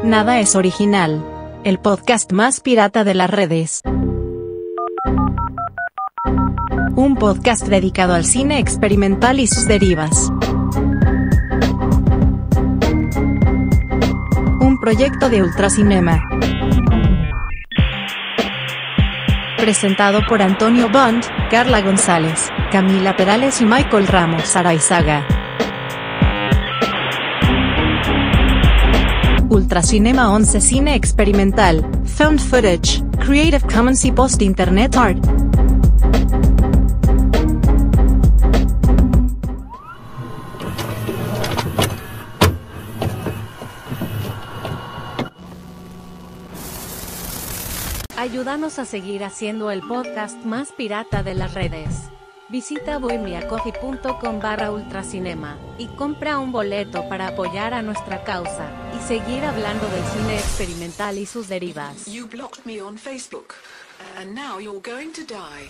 Nada es original. El podcast más pirata de las redes. Un podcast dedicado al cine experimental y sus derivas. Un proyecto de Ultracinema. Presentado por Antonio Bond, Carla González, Camila Perales y Michael Ramos Araizaga. Ultracinema 11 Cine Experimental, Found Footage, Creative Commons y Post-Internet Art. Ayúdanos a seguir haciendo el podcast más pirata de las redes. Visita bohemiacoffee.com/ultracinema y compra un boleto para apoyar a nuestra causa y seguir hablando del cine experimental y sus derivas. You blocked me on Facebook, and now you're going to die.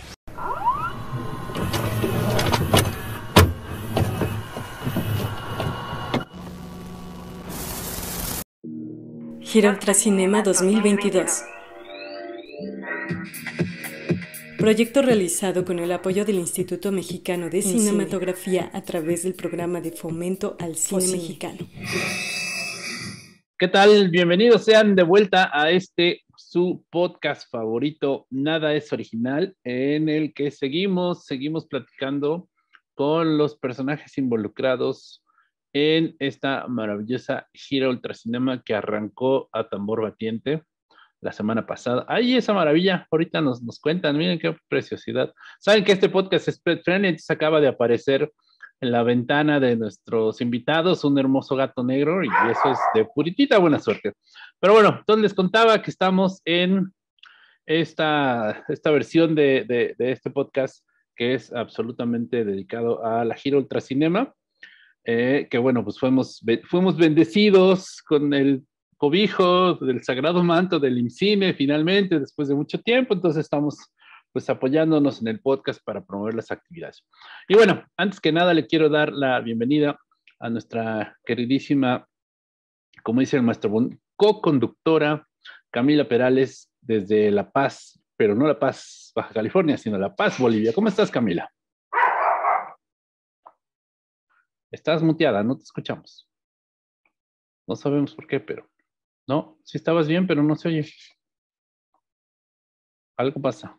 Gira Ultracinema 2022. Proyecto realizado con el apoyo del Instituto Mexicano de Cinematografía a través del programa de fomento al cine mexicano. ¿Qué tal? Bienvenidos sean de vuelta a su podcast favorito, Nada es Original, en el que seguimos platicando con los personajes involucrados en esta maravillosa gira Ultracinema que arrancó a tambor batiente la semana pasada. ¡Ay, esa maravilla! Ahorita nos cuentan, miren qué preciosidad. Saben que este podcast es pet friendly, entonces acaba de aparecer en la ventana de nuestros invitados un hermoso gato negro y eso es de puritita buena suerte. Pero bueno, entonces les contaba que estamos en esta versión de este podcast que es absolutamente dedicado a la gira Ultracinema, que bueno, pues fuimos bendecidos con el cobijo del sagrado manto del IMCINE finalmente, después de mucho tiempo, entonces estamos pues apoyándonos en el podcast para promover las actividades. Y bueno, antes que nada le quiero dar la bienvenida a nuestra queridísima, como dice el maestro Bond, co-conductora Camila Perales desde La Paz, pero no La Paz, Baja California, sino La Paz, Bolivia. ¿Cómo estás, Camila? Estás muteada, no te escuchamos. No sabemos por qué, pero... No, sí estabas bien, pero no se oye. Algo pasa.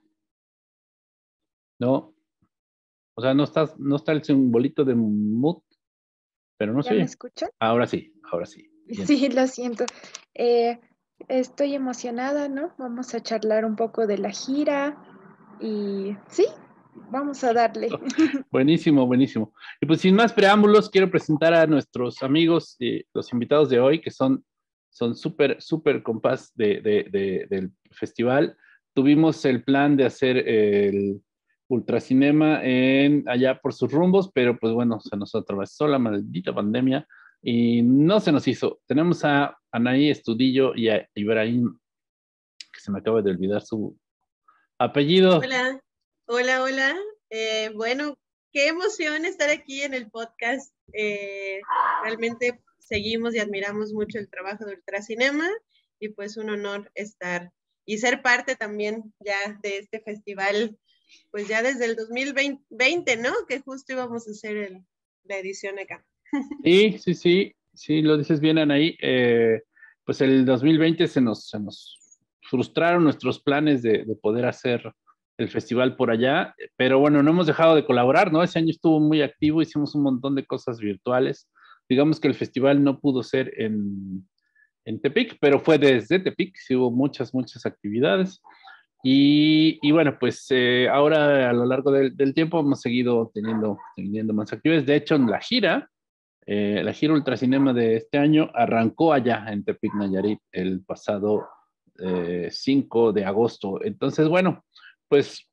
No, o sea, no está el simbolito de mute, pero no se oye. ¿Ya me escuchan? Ahora sí. Bien. Sí, lo siento. Estoy emocionada, ¿no? Vamos a charlar un poco de la gira y sí, vamos a darle. Buenísimo. Y pues sin más preámbulos, quiero presentar a nuestros amigos, los invitados de hoy, que son súper compás del festival. Tuvimos el plan de hacer el Ultracinema allá por sus rumbos, pero pues bueno, se nos atravesó la maldita pandemia y no se nos hizo. Tenemos a Anaí Estudillo y a Ibrahim, que se me acaba de olvidar su apellido. Hola. Bueno, qué emoción estar aquí en el podcast. Realmente seguimos y admiramos mucho el trabajo de Ultracinema y pues un honor estar y ser parte también ya de este festival, pues ya desde el 2020, ¿no? Que justo íbamos a hacer la edición acá. Sí, lo dices bien, Anaí. Pues el 2020 se nos frustraron nuestros planes de poder hacer el festival por allá, pero bueno, no hemos dejado de colaborar, ¿no? Ese año estuvo muy activo, hicimos un montón de cosas virtuales. Digamos que el festival no pudo ser en Tepic, pero fue desde Tepic, sí hubo muchas actividades. Y bueno, pues ahora a lo largo del tiempo hemos seguido teniendo más actividades. De hecho, en la gira Ultracinema de este año arrancó allá en Tepic, Nayarit, el pasado 5 de agosto. Entonces, bueno, pues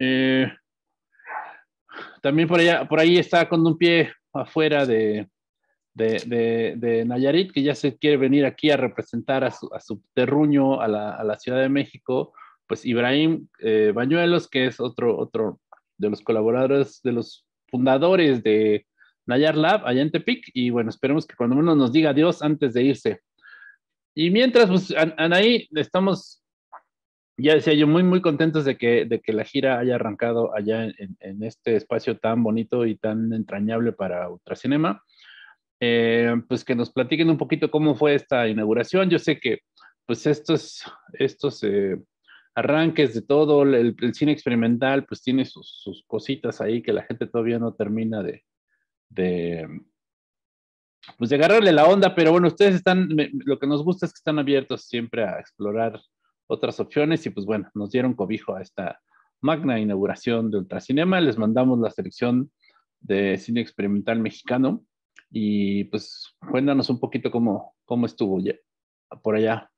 también por ahí está con un pie afuera de Nayarit, que ya se quiere venir aquí a representar a su terruño, a la Ciudad de México, pues Ibrahim Bañuelos, que es otro de los colaboradores, de los fundadores de Nayar Lab allá en Tepic, y bueno, esperemos que cuando uno nos diga adiós antes de irse. Y mientras, pues, Anaí, estamos, ya decía yo, muy, muy contentos de que la gira haya arrancado allá en este espacio tan bonito y tan entrañable para Ultracinema. Pues que nos platiquen un poquito cómo fue esta inauguración. Yo sé que, pues, estos arranques de todo, el cine experimental, pues tiene sus cositas ahí que la gente todavía no termina de pues de agarrarle la onda, pero bueno, ustedes están, lo que nos gusta es que están abiertos siempre a explorar otras opciones y pues bueno, nos dieron cobijo a esta magna inauguración de Ultracinema, les mandamos la selección de cine experimental mexicano y pues cuéntanos un poquito cómo estuvo ya, por allá.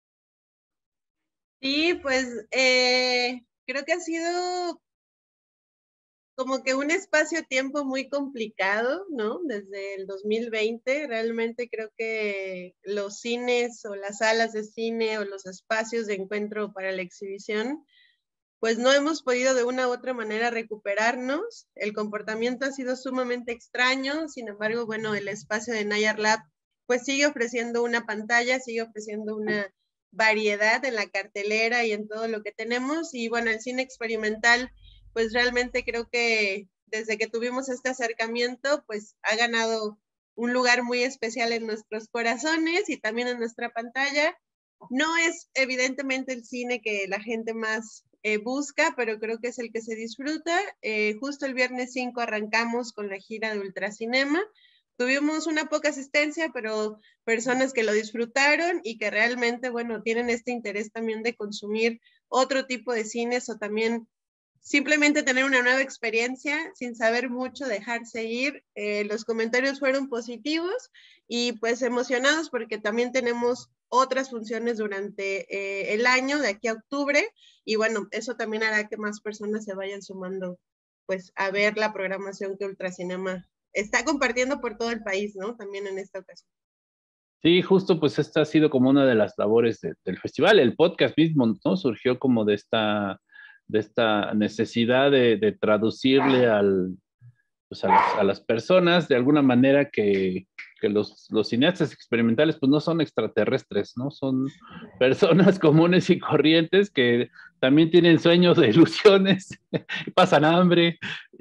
Sí, pues creo que ha sido como que un espacio-tiempo muy complicado, ¿no? Desde el 2020, realmente creo que los cines o las salas de cine o los espacios de encuentro para la exhibición, pues no hemos podido de una u otra manera recuperarnos. El comportamiento ha sido sumamente extraño, sin embargo, bueno, el espacio de Nayar Lab pues sigue ofreciendo una pantalla, sigue ofreciendo una variedad en la cartelera y en todo lo que tenemos. Y bueno, el cine experimental, pues realmente creo que desde que tuvimos este acercamiento, pues ha ganado un lugar muy especial en nuestros corazones y también en nuestra pantalla. No es evidentemente el cine que la gente más busca, pero creo que es el que se disfruta. Justo el viernes 5 arrancamos con la gira de Ultracinema. Tuvimos una poca asistencia, pero personas que lo disfrutaron y que realmente, bueno, tienen este interés también de consumir otro tipo de cines o también simplemente tener una nueva experiencia sin saber mucho, dejarse ir. Los comentarios fueron positivos y pues emocionados porque también tenemos otras funciones durante el año, de aquí a octubre, y bueno, eso también hará que más personas se vayan sumando pues a ver la programación que Ultracinema está compartiendo por todo el país, ¿no? También en esta ocasión. Sí, justo pues esta ha sido como una de las labores del festival. El podcast mismo, ¿no? Surgió como de esta necesidad de traducirle pues a las personas de alguna manera que los cineastas experimentales pues no son extraterrestres, ¿no? Son personas comunes y corrientes que también tienen sueños de ilusiones, pasan hambre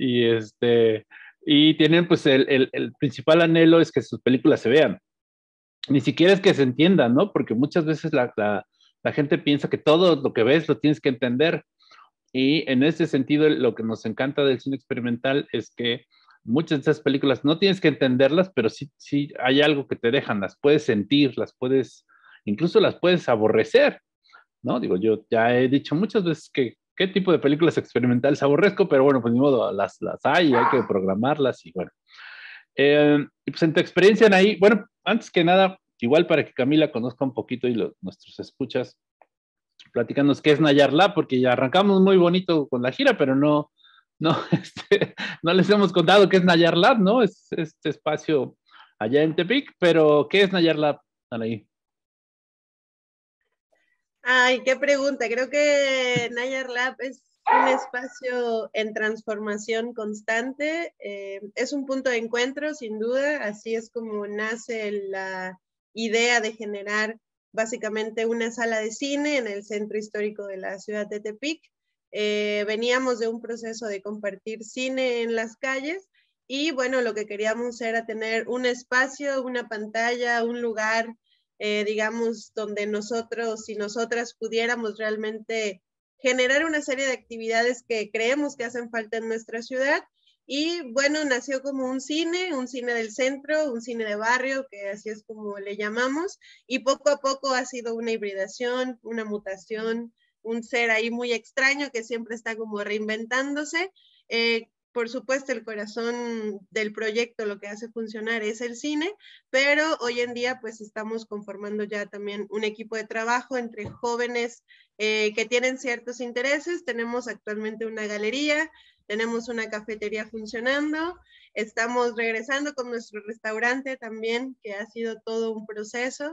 y tienen pues el principal anhelo es que sus películas se vean. Ni siquiera es que se entiendan, ¿no? Porque muchas veces la gente piensa que todo lo que ves lo tienes que entender. Y en ese sentido, lo que nos encanta del cine experimental es que muchas de esas películas no tienes que entenderlas, pero sí hay algo que te dejan, las puedes sentir, incluso las puedes aborrecer, ¿no? Digo, yo ya he dicho muchas veces que qué tipo de películas experimentales aborrezco, pero bueno, pues ni modo, las hay, hay que programarlas y bueno. Pues en tu experiencia, Anaí, bueno, antes que nada, igual para que Camila conozca un poquito y nuestros escuchas, platicándonos qué es Nayar Lab, porque ya arrancamos muy bonito con la gira, pero no, no les hemos contado qué es Nayar Lab, ¿no? Es este espacio allá en Tepic, pero ¿qué es Nayar Lab, Anaí? Ay, qué pregunta. Creo que Nayar Lab es un espacio en transformación constante. Es un punto de encuentro, sin duda. Así es como nace la idea de generar básicamente una sala de cine en el centro histórico de la ciudad de Tepic. Veníamos de un proceso de compartir cine en las calles y bueno, lo que queríamos era tener un espacio, una pantalla, un lugar, digamos, donde nosotros y nosotras pudiéramos realmente generar una serie de actividades que creemos que hacen falta en nuestra ciudad. Y bueno, nació como un cine del centro, un cine de barrio, que así es como le llamamos, y poco a poco ha sido una hibridación, una mutación, un ser ahí muy extraño que siempre está como reinventándose. Por supuesto, el corazón del proyecto, lo que hace funcionar es el cine, pero hoy en día pues estamos conformando ya también un equipo de trabajo entre jóvenes que tienen ciertos intereses. Tenemos actualmente una galería, tenemos una cafetería funcionando, estamos regresando con nuestro restaurante también, que ha sido todo un proceso.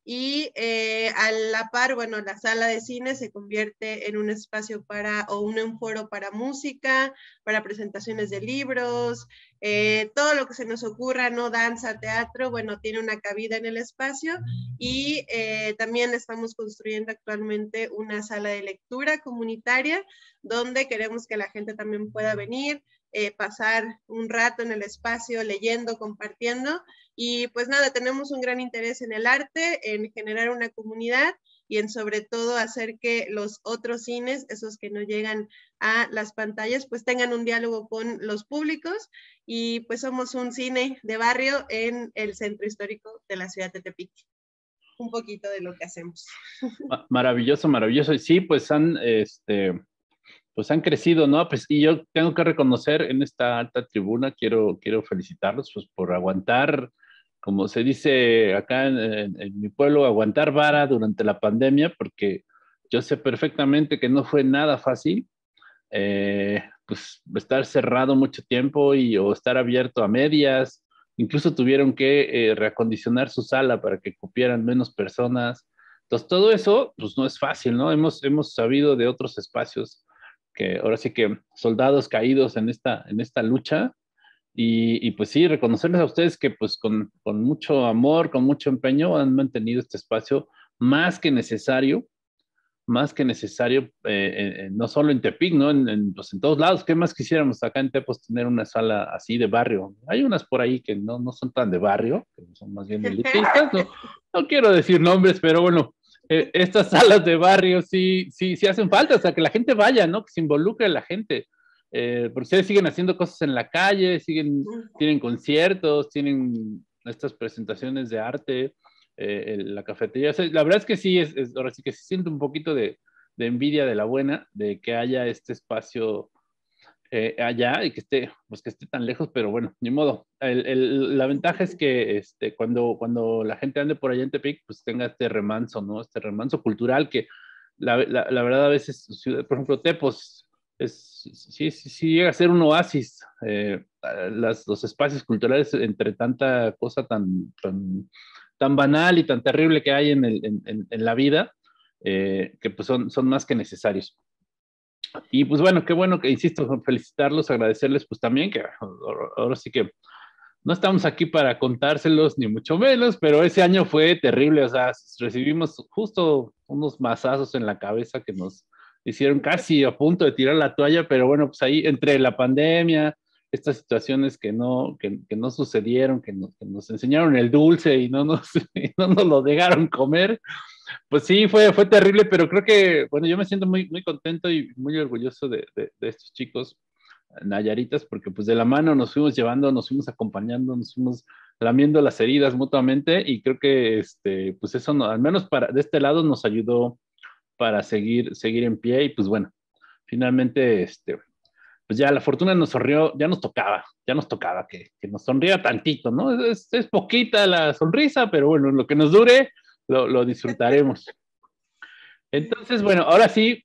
y a la par, bueno, la sala de cine se convierte en un espacio o un foro para música, para presentaciones de libros, todo lo que se nos ocurra, ¿no? Danza, teatro, bueno, tiene una cabida en el espacio, y también estamos construyendo actualmente una sala de lectura comunitaria donde queremos que la gente también pueda venir, pasar un rato en el espacio leyendo, compartiendo. Y pues nada, tenemos un gran interés en el arte, en generar una comunidad y en sobre todo hacer que los otros cines, esos que no llegan a las pantallas, pues tengan un diálogo con los públicos. Y pues somos un cine de barrio en el centro histórico de la ciudad de Tepic. Un poquito de lo que hacemos. Maravilloso, maravilloso. Y sí, pues han crecido, ¿no? Pues, y yo tengo que reconocer en esta alta tribuna, quiero felicitarlos pues, por aguantar, como se dice acá en mi pueblo, aguantar vara durante la pandemia, porque yo sé perfectamente que no fue nada fácil, pues estar cerrado mucho tiempo o estar abierto a medias. Incluso tuvieron que reacondicionar su sala para que cupieran menos personas. Entonces, todo eso, pues no es fácil, ¿no? Hemos sabido de otros espacios que ahora sí que soldados caídos en esta lucha. Y pues sí, reconocerles a ustedes que pues con mucho amor, con mucho empeño han mantenido este espacio más que necesario, no solo en Tepic, ¿no? Pues en todos lados. ¿Qué más quisiéramos acá en Tepos tener una sala así de barrio? Hay unas por ahí que no son tan de barrio, que son más bien elitistas. No quiero decir nombres, pero bueno, estas salas de barrio sí hacen falta, o sea, que la gente vaya, ¿no? Que se involucre la gente. Porque ustedes siguen haciendo cosas en la calle, tienen conciertos, tienen estas presentaciones de arte, la cafetería. O sea, la verdad es que sí, ahora sí que se siente un poquito de envidia de la buena, de que haya este espacio allá y pues que esté tan lejos, pero bueno, ni modo. La ventaja es que cuando la gente ande por allá en Tepic, pues tenga este remanso, ¿no? Este remanso cultural que la verdad a veces, por ejemplo, Tepos, sí llega a ser un oasis. Los espacios culturales entre tanta cosa tan banal y tan terrible que hay en la vida, que pues son más que necesarios. Y pues bueno, qué bueno que, insisto, felicitarlos, agradecerles pues también que ahora sí que no estamos aquí para contárselos ni mucho menos, pero ese año fue terrible, o sea, recibimos justo unos mazazos en la cabeza que nos hicieron casi a punto de tirar la toalla, pero bueno, pues ahí entre la pandemia, estas situaciones que no sucedieron, que nos enseñaron el dulce y y no nos lo dejaron comer, pues sí, fue terrible, pero creo que, bueno, yo me siento muy, muy contento y muy orgulloso de estos chicos nayaritas, porque pues de la mano nos fuimos llevando, nos fuimos acompañando, nos fuimos lamiendo las heridas mutuamente y creo que, pues eso, al menos de este lado nos ayudó para seguir en pie y pues bueno, finalmente, pues ya la fortuna nos sonrió, ya nos tocaba que nos sonría tantito, ¿no? Es poquita la sonrisa, pero bueno, lo que nos dure lo disfrutaremos. Entonces, bueno, ahora sí,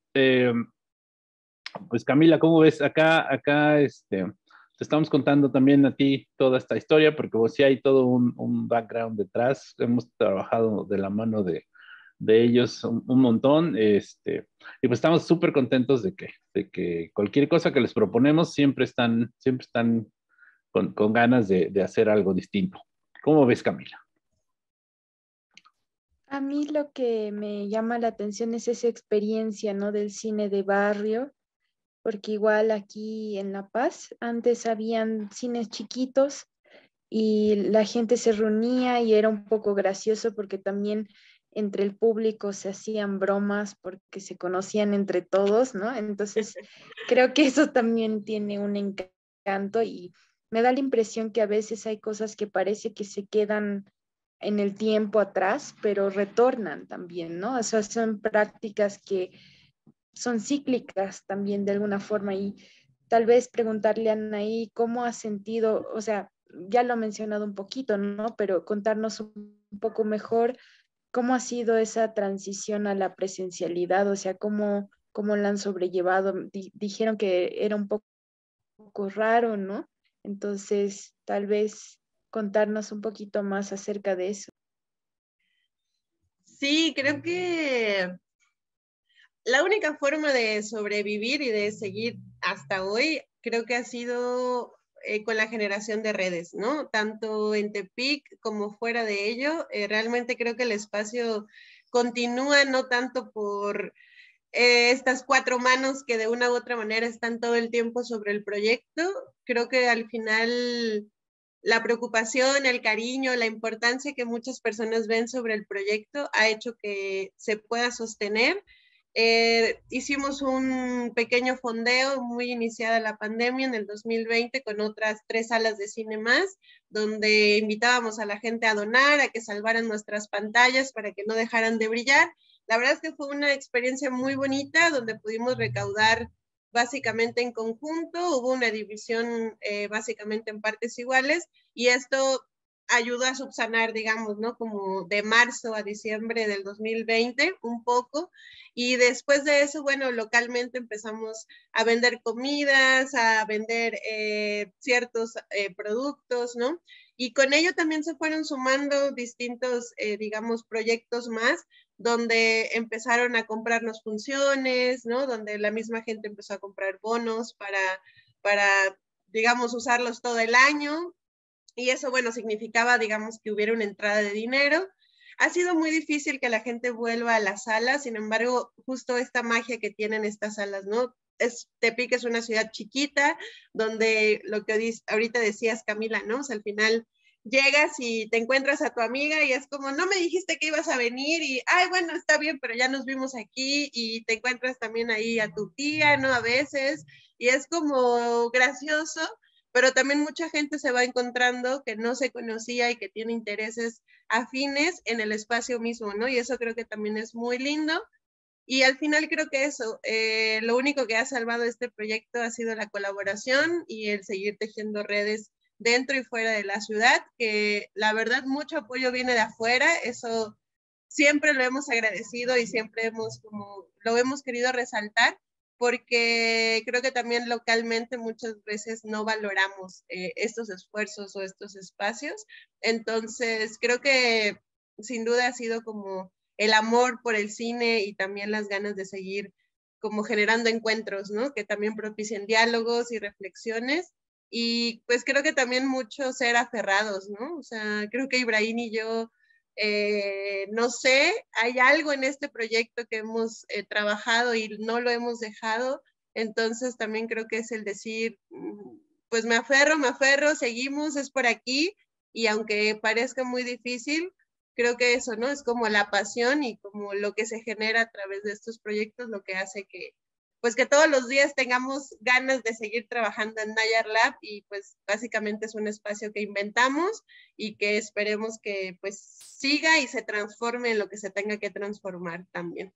pues Camila, ¿cómo ves? Acá te estamos contando también a ti toda esta historia, porque vos sí hay todo un background detrás. Hemos trabajado de la mano de ellos un montón, y pues estamos súper contentos de que cualquier cosa que les proponemos siempre están con ganas de hacer algo distinto. ¿Cómo ves, Camila? A mí lo que me llama la atención es esa experiencia, ¿no? Del cine de barrio, porque igual aquí en La Paz antes habían cines chiquitos y la gente se reunía y era un poco gracioso porque también entre el público se hacían bromas porque se conocían entre todos, ¿no? Entonces creo que eso también tiene un encanto y me da la impresión que a veces hay cosas que parece que se quedan en el tiempo atrás, pero retornan también, ¿no? O sea, son prácticas que son cíclicas también de alguna forma y tal vez preguntarle a Anaí cómo ha sentido, o sea, ya lo ha mencionado un poquito, ¿no? Pero contarnos un poco mejor cómo ha sido esa transición a la presencialidad, o sea, cómo la han sobrellevado. Dijeron que era un poco raro, ¿no? Entonces, tal vez contarnos un poquito más acerca de eso. Sí, creo que la única forma de sobrevivir y de seguir hasta hoy, creo que ha sido con la generación de redes, ¿no? Tanto en Tepic como fuera de ello. Realmente creo que el espacio continúa no tanto por estas cuatro manos que de una u otra manera están todo el tiempo sobre el proyecto. Creo que al final la preocupación, el cariño, la importancia que muchas personas ven sobre el proyecto ha hecho que se pueda sostener. Hicimos un pequeño fondeo muy iniciada la pandemia en el 2020 con otras 3 salas de cine más, donde invitábamos a la gente a donar, a que salvaran nuestras pantallas para que no dejaran de brillar. La verdad es que fue una experiencia muy bonita donde pudimos recaudar básicamente en conjunto, hubo una división básicamente en partes iguales y esto ayudó a subsanar, digamos, ¿no? Como de marzo a diciembre del 2020, un poco, y después de eso, bueno, localmente empezamos a vender comidas, a vender ciertos productos, ¿no? Y con ello también se fueron sumando distintos, digamos, proyectos más, donde empezaron a comprarnos funciones, ¿no? Donde la misma gente empezó a comprar bonos para digamos, usarlos todo el año. Y eso, bueno, significaba, digamos, que hubiera una entrada de dinero. Ha sido muy difícil que la gente vuelva a las salas, sin embargo, justo esta magia que tienen estas salas, ¿no? Tepic es una ciudad chiquita, donde lo que ahorita decías, Camila, ¿no? O sea, al final llegas y te encuentras a tu amiga y es como, no me dijiste que ibas a venir y, ay, bueno, está bien, pero ya nos vimos aquí y te encuentras también ahí a tu tía, ¿no? A veces, y es como gracioso, pero también mucha gente se va encontrando que no se conocía y que tiene intereses afines en el espacio mismo, ¿no? Y eso creo que también es muy lindo. Y al final creo que eso, lo único que ha salvado este proyecto ha sido la colaboración y el seguir tejiendo redes dentro y fuera de la ciudad, que la verdad mucho apoyo viene de afuera, eso siempre lo hemos agradecido y siempre lo hemos querido resaltar, porque creo que también localmente muchas veces no valoramos estos esfuerzos o estos espacios. Entonces, creo que sin duda ha sido como el amor por el cine y también las ganas de seguir como generando encuentros, ¿no? Que también propicien diálogos y reflexiones. Y pues creo que también mucho ser aferrados, ¿no? O sea, creo que Ibrahim y yo no sé, hay algo en este proyecto que hemos trabajado y no lo hemos dejado, entonces también creo que es el decir, pues me aferro, seguimos, es por aquí, y aunque parezca muy difícil, creo que eso, ¿no? Es como la pasión y como lo que se genera a través de estos proyectos, lo que hace que, pues que todos los días tengamos ganas de seguir trabajando en Nayar Lab y pues básicamente es un espacio que inventamos y que esperemos que pues siga y se transforme en lo que se tenga que transformar también.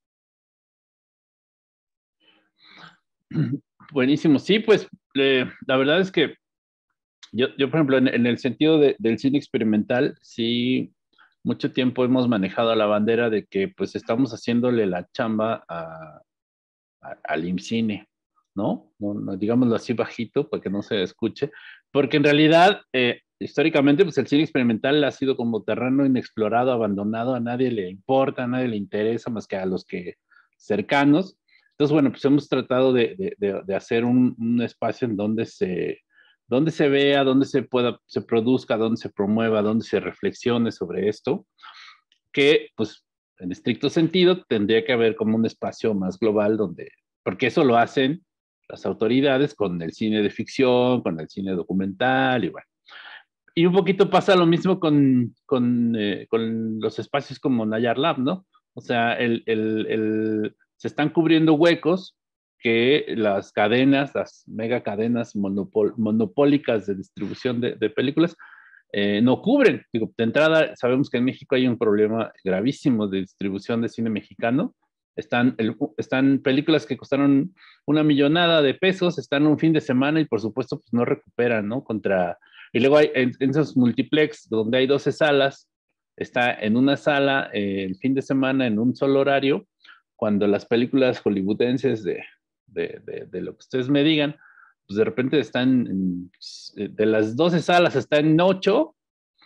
Buenísimo, sí, pues la verdad es que yo por ejemplo, en el sentido del cine experimental, sí, mucho tiempo hemos manejado la bandera de que pues estamos haciéndole la chamba al IMCINE, ¿no? No, digámoslo así bajito para que no se escuche, porque en realidad, históricamente, pues el cine experimental ha sido como terreno inexplorado, abandonado, a nadie le importa, a nadie le interesa más que a los que cercanos. Entonces, bueno, pues hemos tratado de hacer un espacio en donde se vea, donde se produzca, donde se promueva, donde se reflexione sobre esto, que pues en estricto sentido tendría que haber como un espacio más global donde, porque eso lo hacen las autoridades con el cine de ficción, con el cine documental y bueno. Y un poquito pasa lo mismo con los espacios como Nayar Lab, ¿no? O sea, se están cubriendo huecos que las cadenas, las mega cadenas monopólicas de distribución de películas, no cubren. Digo, de entrada, sabemos que en México hay un problema gravísimo de distribución de cine mexicano. Están películas que costaron una millonada de pesos, están un fin de semana y por supuesto pues no recuperan, ¿no? Y luego hay en esos multiplex donde hay 12 salas, está en una sala el fin de semana en un solo horario, cuando las películas hollywoodenses de lo que ustedes me digan, pues de repente de las 12 salas están en 8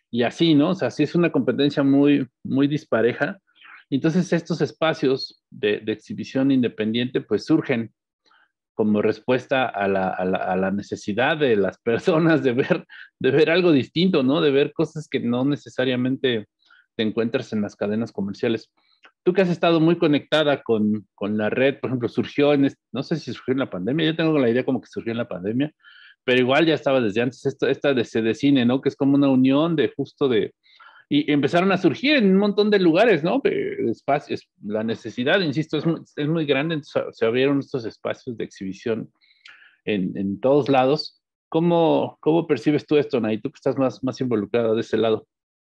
y así, ¿no? O sea, sí es una competencia muy, muy dispareja. Entonces estos espacios de exhibición independiente pues surgen como respuesta a la necesidad de las personas de ver algo distinto, ¿no? De ver cosas que no necesariamente te encuentras en las cadenas comerciales. Tú que has estado muy conectada con la red, por ejemplo, surgió no sé si surgió en la pandemia, yo tengo la idea como que surgió en la pandemia, pero igual ya estaba desde antes esta de cine, ¿no? Que es como una unión de justo de, y empezaron a surgir en un montón de lugares, ¿no? De espacios. La necesidad, insisto, es muy grande, entonces se abrieron estos espacios de exhibición en todos lados. ¿Cómo percibes tú esto, Nay? Tú que estás más involucrada de ese lado.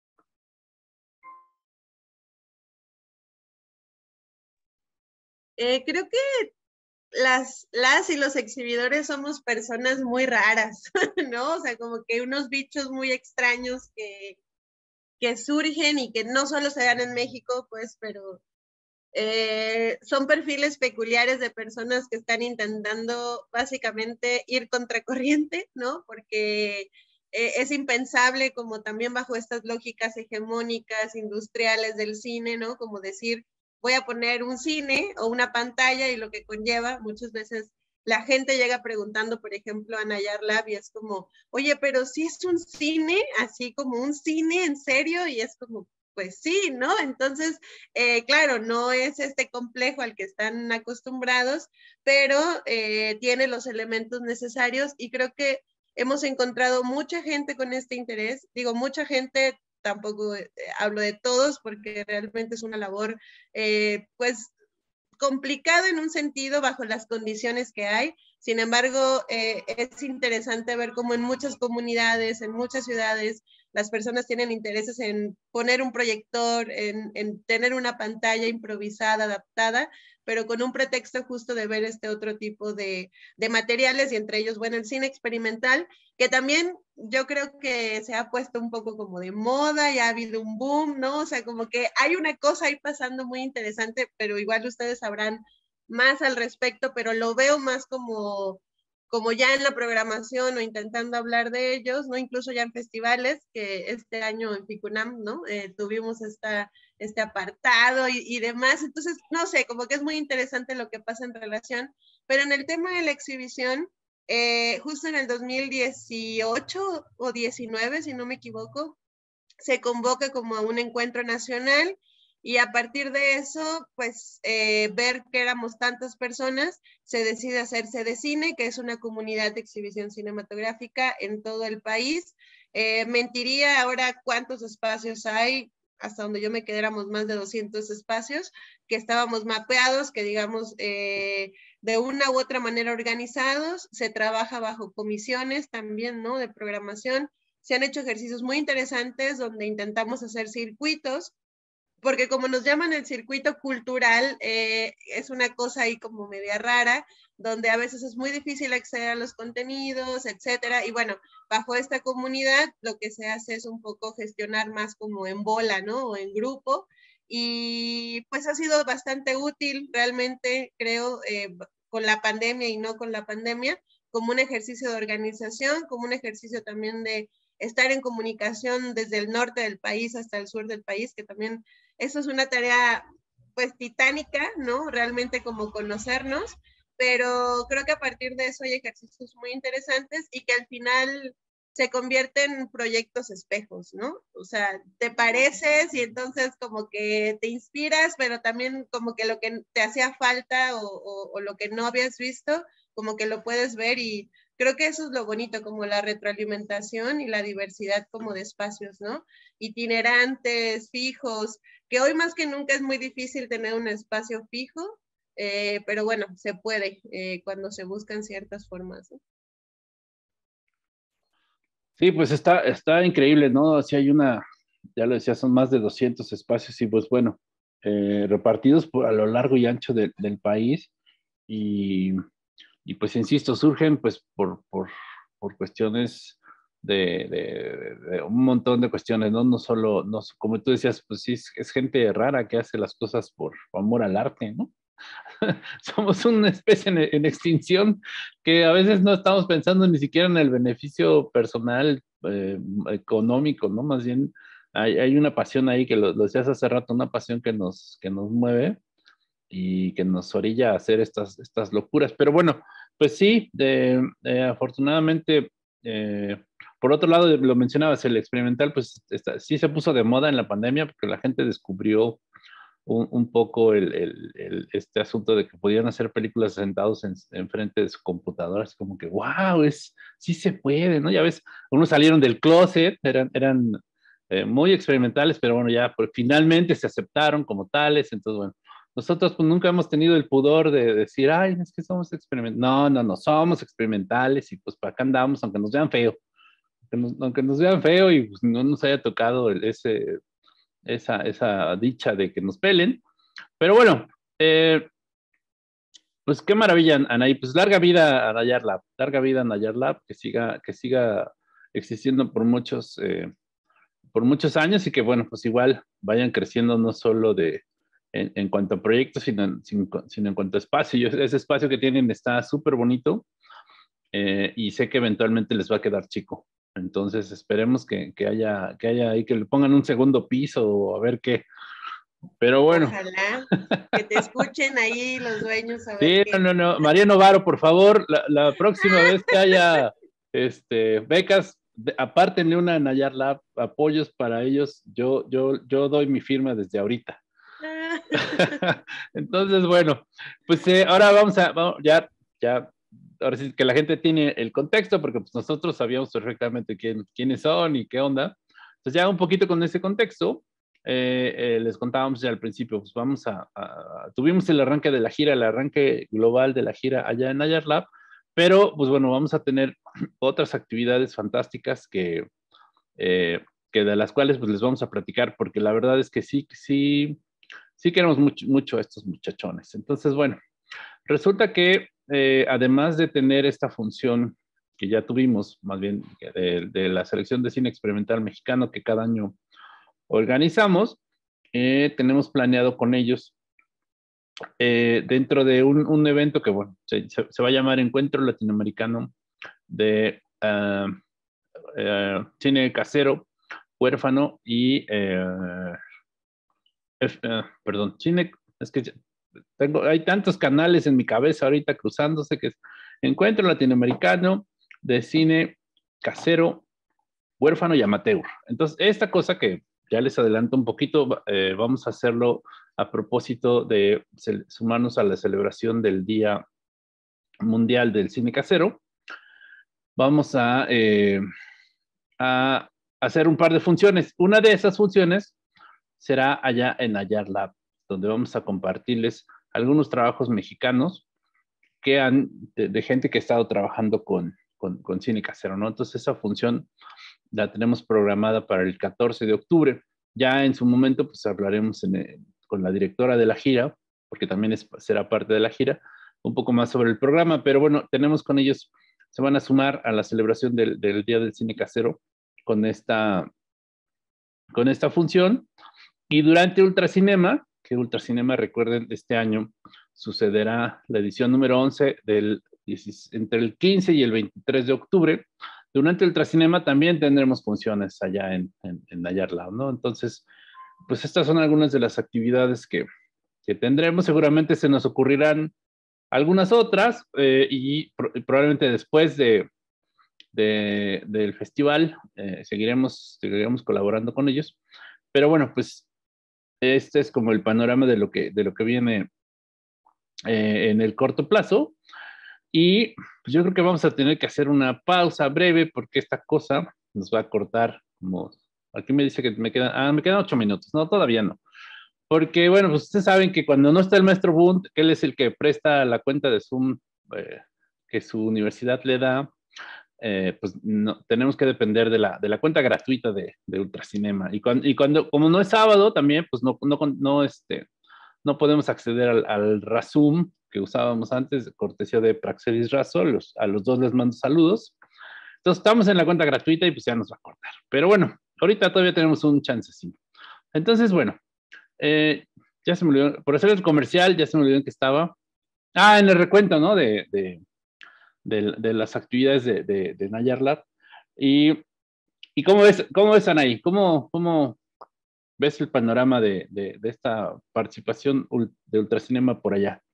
Creo que las y los exhibidores somos personas muy raras, ¿no? O sea, como que unos bichos muy extraños que surgen y que no solo se dan en México, pues, pero son perfiles peculiares de personas que están intentando básicamente ir contracorriente, ¿no? Porque es impensable como también bajo estas lógicas hegemónicas industriales del cine, ¿no? Como decir, voy a poner un cine o una pantalla y lo que conlleva, muchas veces la gente llega preguntando, por ejemplo, a Nayar Lab y es como, oye, pero si es un cine, así como un cine en serio, y es como, pues sí, ¿no? Entonces, claro, no es este complejo al que están acostumbrados, pero tiene los elementos necesarios y creo que hemos encontrado mucha gente con este interés. Digo, mucha gente, tampoco hablo de todos porque realmente es una labor, pues, complicado en un sentido bajo las condiciones que hay. Sin embargo, es interesante ver cómo en muchas comunidades, en muchas ciudades, las personas tienen intereses en poner un proyector, en tener una pantalla improvisada, adaptada, pero con un pretexto justo de ver este otro tipo de materiales y entre ellos, bueno, el cine experimental, que también yo creo que se ha puesto un poco como de moda y ha habido un boom, ¿no? O sea, como que hay una cosa ahí pasando muy interesante, pero igual ustedes sabrán más al respecto, pero lo veo más como ya en la programación o intentando hablar de ellos, ¿no? Incluso ya en festivales, que este año en Ficunam, ¿no? Tuvimos este apartado y demás. Entonces, no sé, como que es muy interesante lo que pasa en relación, pero en el tema de la exhibición, justo en el 2018 o 19, si no me equivoco, se convoca como a un encuentro nacional y a partir de eso, pues ver que éramos tantas personas, se decide hacer Sede Cine, que es una comunidad de exhibición cinematográfica en todo el país. Mentiría ahora cuántos espacios hay, hasta donde yo me quedé éramos más de 200 espacios, que estábamos mapeados, que digamos de una u otra manera organizados, se trabaja bajo comisiones también, ¿no? De programación. Se han hecho ejercicios muy interesantes donde intentamos hacer circuitos, porque como nos llaman el circuito cultural, es una cosa ahí como media rara, donde a veces es muy difícil acceder a los contenidos, etcétera. Y bueno, bajo esta comunidad lo que se hace es un poco gestionar más como en bola, ¿no? O en grupo. Y pues ha sido bastante útil realmente, creo, con la pandemia y no con la pandemia, como un ejercicio de organización, como un ejercicio también de estar en comunicación desde el norte del país hasta el sur del país, que también eso es una tarea pues titánica, ¿no? Realmente como conocernos, pero creo que a partir de eso hay ejercicios muy interesantes y que al final se convierten en proyectos espejos, ¿no? O sea, te pareces y entonces como que te inspiras, pero también como que lo que te hacía falta o lo que no habías visto, como que lo puedes ver y creo que eso es lo bonito, como la retroalimentación y la diversidad como de espacios, ¿no? Itinerantes, fijos, que hoy más que nunca es muy difícil tener un espacio fijo, pero bueno, se puede cuando se buscan ciertas formas, ¿no? Sí, pues está increíble, ¿no? Así hay ya lo decía, son más de 200 espacios y pues bueno, repartidos a lo largo y ancho del país y, y, pues insisto, surgen pues por cuestiones de un montón de cuestiones, ¿no? No solo, no, como tú decías, pues sí, es gente rara que hace las cosas por amor al arte, ¿no? Somos una especie extinción que a veces no estamos pensando ni siquiera en el beneficio personal económico, ¿no? Más bien hay una pasión ahí que lo decías hace rato, una pasión que nos mueve y que nos orilla a hacer estas locuras. Pero bueno, pues sí, afortunadamente, por otro lado, lo mencionabas, el experimental, pues sí se puso de moda en la pandemia porque la gente descubrió un poco este asunto de que podían hacer películas sentados en frente de su computadora, así como que, wow, sí se puede, ¿no? Ya ves, unos salieron del closet, eran muy experimentales, pero bueno, ya pues, finalmente se aceptaron como tales, entonces bueno, nosotros pues nunca hemos tenido el pudor de decir, ay, es que somos experimentales. No, somos experimentales y pues para acá andamos, aunque nos vean feo, aunque nos vean feo y pues, no nos haya tocado esa dicha de que nos pelen. Pero bueno, pues qué maravilla, Anaí. Pues larga vida a Nayar Lab, larga vida a Nayar Lab, que siga existiendo por muchos años y que, bueno, pues igual vayan creciendo no solo en cuanto a proyectos, sino en cuanto a espacio. Ese espacio que tienen está súper bonito y sé que eventualmente les va a quedar chico. Entonces esperemos que haya ahí, que le pongan un segundo piso o a ver qué. Pero bueno. Ojalá que te escuchen ahí los dueños. A sí, ver qué. no. María Novaro, por favor, la próxima vez que haya becas, apártenle una Nayar Lab, apoyos para ellos. Yo doy mi firma desde ahorita. Entonces, bueno, pues ahora ya, ahora sí que la gente tiene el contexto, porque pues nosotros sabíamos perfectamente quiénes son y qué onda. Entonces ya un poquito con ese contexto, les contábamos ya al principio, pues tuvimos el arranque de la gira, el arranque global de la gira allá en Nayar Lab, pero pues bueno, vamos a tener otras actividades fantásticas que de las cuales pues les vamos a platicar, porque la verdad es que sí queremos mucho a estos muchachones. Entonces, bueno, resulta que además de tener esta función que ya tuvimos, más bien de la selección de cine experimental mexicano que cada año organizamos, tenemos planeado con ellos dentro de un evento que, bueno, se va a llamar Encuentro Latinoamericano de cine casero, huérfano y perdón, cine, es que hay tantos canales en mi cabeza ahorita cruzándose, que es Encuentro Latinoamericano de Cine Casero, Huérfano y Amateur. Entonces, esta cosa que ya les adelanto un poquito, vamos a hacerlo a propósito de sumarnos a la celebración del Día Mundial del Cine Casero. Vamos a hacer un par de funciones. Una de esas funciones será allá en Nayar Lab, donde vamos a compartirles algunos trabajos mexicanos de gente que ha estado trabajando con cine casero, ¿no? Entonces esa función la tenemos programada para el 14 de octubre. Ya en su momento, pues hablaremos con la directora de la gira, porque también será parte de la gira, un poco más sobre el programa, pero bueno, tenemos con ellos, se van a sumar a la celebración del Día del Cine Casero con esta función. Y durante Ultracinema, que Ultracinema, recuerden, este año sucederá la edición número 11 entre el 15 y el 23 de octubre. Durante Ultracinema también tendremos funciones allá en Nayar Lab, ¿no? Entonces, pues estas son algunas de las actividades que tendremos. Seguramente se nos ocurrirán algunas otras y probablemente después del festival seguiremos colaborando con ellos. Pero bueno, pues este es como el panorama de lo que viene en el corto plazo. Y pues yo creo que vamos a tener que hacer una pausa breve porque esta cosa nos va a cortar como... Aquí me dice que me quedan 8 minutos. No, todavía no. Porque, bueno, pues ustedes saben que cuando no está el maestro Bunt, que él es el que presta la cuenta de Zoom que su universidad le da, pues no, tenemos que depender de la cuenta gratuita de Ultracinema. Y cuando, como no es sábado también, pues no podemos acceder al Razum que usábamos antes, cortesía de Praxedis Razo. A los dos les mando saludos. Entonces estamos en la cuenta gratuita y pues ya nos va a cortar. Pero bueno, ahorita todavía tenemos un chancecito. Entonces, bueno, ya se me olvidó, por hacer el comercial, ya se me olvidó en que estaba. En el recuento, ¿no? De las actividades de Nayar Lab. Y ¿Y cómo ves, Anaí? ¿Cómo ves el panorama de esta participación de Ultracinema por allá?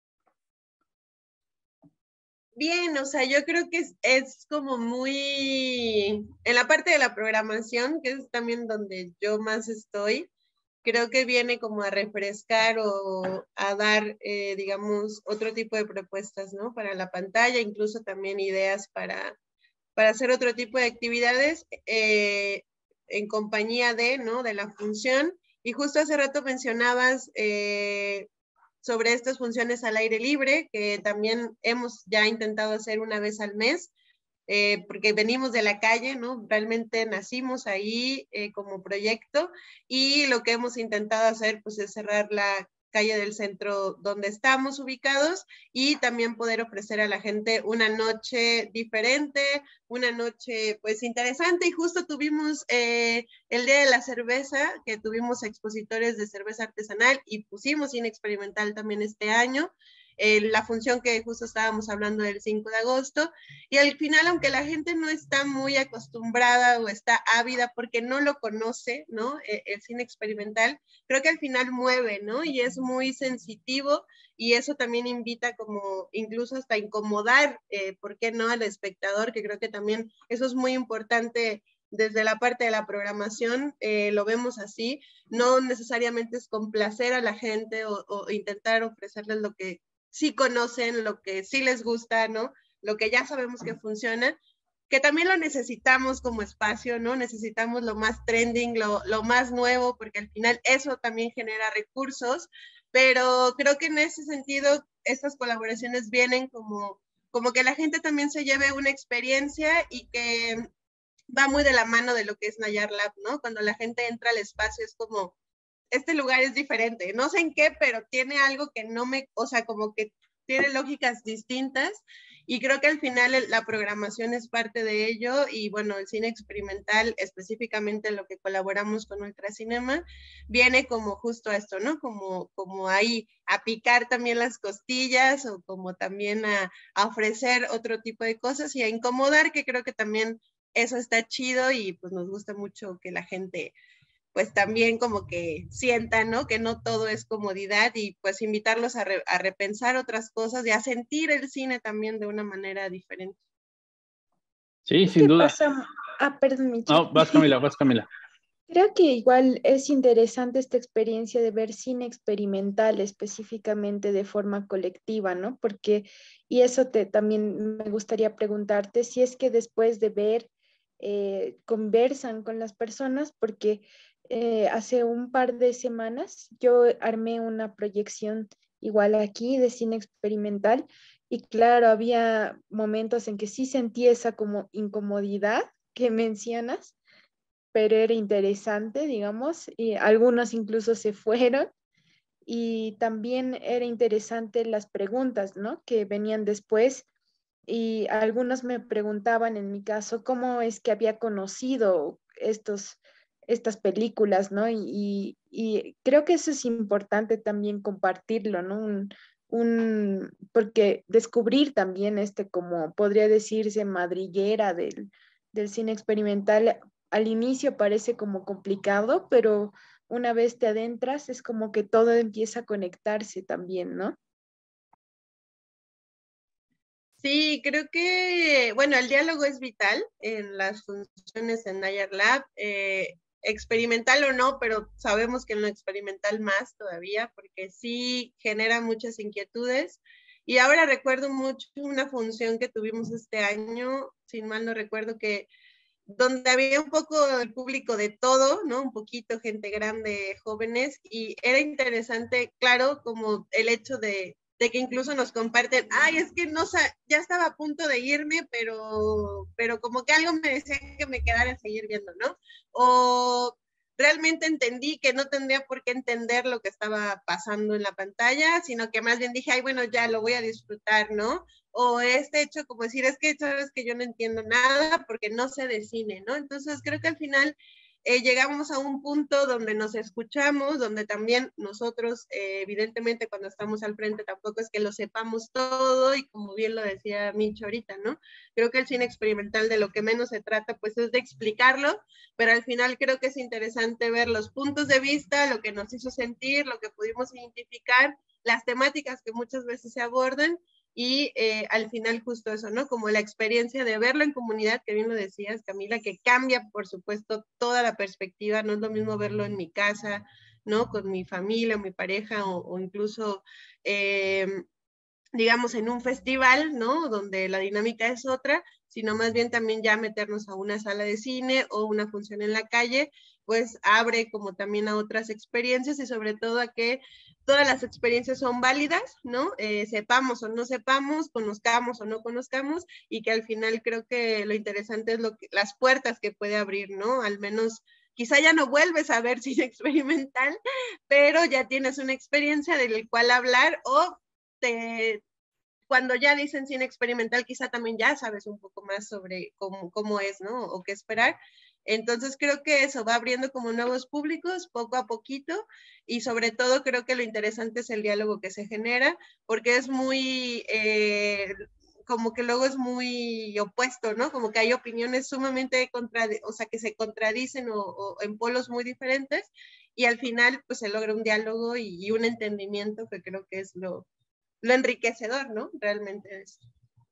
Bien, o sea, yo creo que es como muy, en la parte de la programación, que es también donde yo más estoy, creo que viene como a refrescar o a dar, digamos, otro tipo de propuestas, ¿no? Para la pantalla, incluso también ideas para hacer otro tipo de actividades en compañía de, ¿no? De la función. Y justo hace rato mencionabas sobre estas funciones al aire libre, que también hemos ya intentado hacer una vez al mes, porque venimos de la calle, ¿no? Realmente nacimos ahí como proyecto y lo que hemos intentado hacer pues es cerrar la calle del centro donde estamos ubicados y también poder ofrecer a la gente una noche diferente, una noche pues interesante y justo tuvimos el Día de la Cerveza, que tuvimos expositores de cerveza artesanal y pusimos cine experimental también este año, la función que justo estábamos hablando del 5 de agosto, y al final, aunque la gente no está muy acostumbrada o está ávida porque no lo conoce, ¿no? El cine experimental, creo que al final mueve, ¿no? Y es muy sensitivo y eso también invita como incluso hasta incomodar, ¿por qué no? Al espectador, que creo que también eso es muy importante desde la parte de la programación, lo vemos así, no necesariamente es complacer a la gente o intentar ofrecerles lo que sí conocen, lo que sí les gusta, ¿no? Lo que ya sabemos que funciona, que también lo necesitamos como espacio, ¿no? Necesitamos lo más trending, lo más nuevo, porque al final eso también genera recursos, pero creo que en ese sentido estas colaboraciones vienen como que la gente también se lleve una experiencia y que va muy de la mano de lo que es Nayar Lab, ¿no? Cuando la gente entra al espacio es como, este lugar es diferente, no sé en qué, pero tiene algo que no me, o sea, como que tiene lógicas distintas y creo que al final la programación es parte de ello y bueno, el cine experimental, específicamente lo que colaboramos con Ultracinema, viene como justo a esto, ¿no? Como ahí a picar también las costillas o como también a ofrecer otro tipo de cosas y a incomodar, que creo que también eso está chido y pues nos gusta mucho que la gente pues también como que sientan, ¿no? Que no todo es comodidad y pues invitarlos a repensar otras cosas y a sentir el cine también de una manera diferente. Sí, sin ¿Qué duda. pasa? Perdón, Michi. No, vas Camila, vas Camila. Creo que igual es interesante esta experiencia de ver cine experimental específicamente de forma colectiva, ¿no? Porque, y eso también me gustaría preguntarte si es que después de ver, conversan con las personas, porque hace un par de semanas yo armé una proyección igual aquí de cine experimental y claro, había momentos en que sí sentí esa como incomodidad que mencionas, pero era interesante, digamos, y algunos incluso se fueron y también era interesante las preguntas, ¿no? Que venían después y algunos me preguntaban en mi caso cómo es que había conocido estas películas, ¿no? Y creo que eso es importante también compartirlo, ¿no? Porque descubrir también como podría decirse, madriguera del cine experimental, al inicio parece como complicado, pero una vez te adentras es como que todo empieza a conectarse también, ¿no? Sí, creo que, bueno, el diálogo es vital en las funciones en Nayar Lab, experimental o no, pero sabemos que en lo experimental más todavía, porque sí genera muchas inquietudes. Y ahora recuerdo mucho una función que tuvimos este año, sin mal no recuerdo, que donde había un poco el público de todo, ¿no? Un poquito gente grande, jóvenes, y era interesante, claro, como el hecho de que incluso nos comparten, ay, es que no, ya estaba a punto de irme, pero como que algo me decía que me quedara a seguir viendo, ¿no? O realmente entendí que no tendría por qué entender lo que estaba pasando en la pantalla, sino que más bien dije, ay, bueno, ya lo voy a disfrutar, ¿no? O este hecho como decir, es que sabes que yo no entiendo nada porque no sé de cine, ¿no? Entonces creo que al final llegamos a un punto donde nos escuchamos, donde también nosotros, evidentemente cuando estamos al frente tampoco es que lo sepamos todo, y como bien lo decía Micho ahorita, ¿no? Creo que el cine experimental de lo que menos se trata pues es de explicarlo, pero al final creo que es interesante ver los puntos de vista, lo que nos hizo sentir, lo que pudimos identificar, las temáticas que muchas veces se abordan, y al final justo eso, ¿no? Como la experiencia de verlo en comunidad, que bien lo decías, Camila, que cambia, por supuesto, toda la perspectiva. No es lo mismo verlo en mi casa, ¿no? Con mi familia, mi pareja, o incluso, digamos, en un festival, ¿no? Donde la dinámica es otra, sino más bien también ya meternos a una sala de cine o una función en la calle, pues abre como también a otras experiencias, y sobre todo a que todas las experiencias son válidas, ¿no? Sepamos o no sepamos, conozcamos o no conozcamos, y que al final creo que lo interesante es las puertas que puede abrir, ¿no? Al menos quizá ya no vuelves a ver cine experimental, pero ya tienes una experiencia del cual hablar, o cuando ya dicen cine experimental, quizá también ya sabes un poco más sobre cómo es, ¿no? O qué esperar. Entonces creo que eso va abriendo como nuevos públicos poco a poquito, y sobre todo creo que lo interesante es el diálogo que se genera, porque es muy, como que luego es muy opuesto, ¿no? Como que hay opiniones sumamente o sea, que se contradicen o en polos muy diferentes, y al final pues se logra un diálogo y un entendimiento que creo que es lo enriquecedor, ¿no? Realmente es.